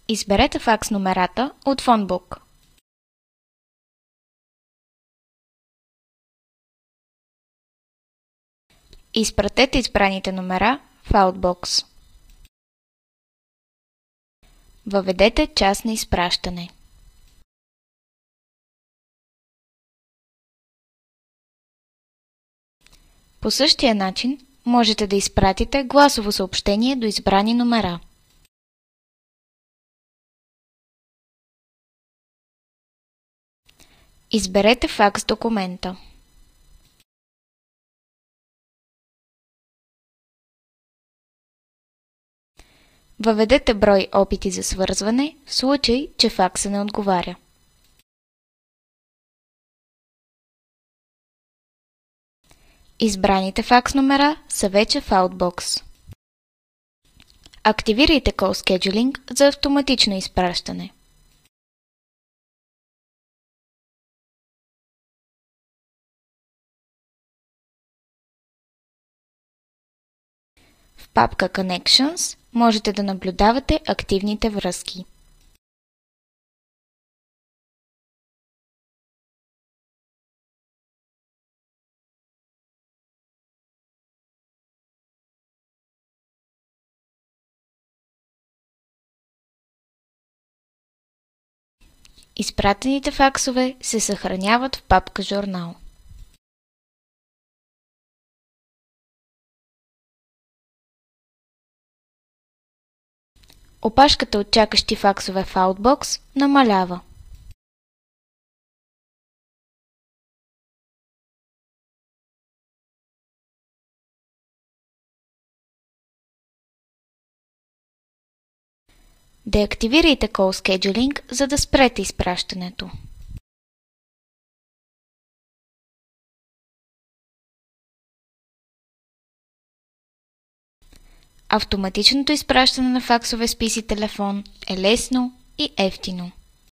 Изберете факс номерата от фонбук. Изпратете избраните номера в Outbox. Въведете час на изпращане. По същия начин можете да изпратите гласово съобщение до избрани номера. Изберете факс документа. Въведете брой опити за свързване, в случай, че факса не отговаря. Избраните факс номера са вече в Outbox. Активирайте Call Scheduling за автоматично изпращане. В папка Connections можете да наблюдавате активните връзки. Изпратените факсове се съхраняват в папка Журнал. Опашката от чакащи факсове в Outbox намалява. Деактивирайте Call Scheduling, за да спрете изпращането. Автоматичното изпращане на факсове с PC телефон е лесно и евтино.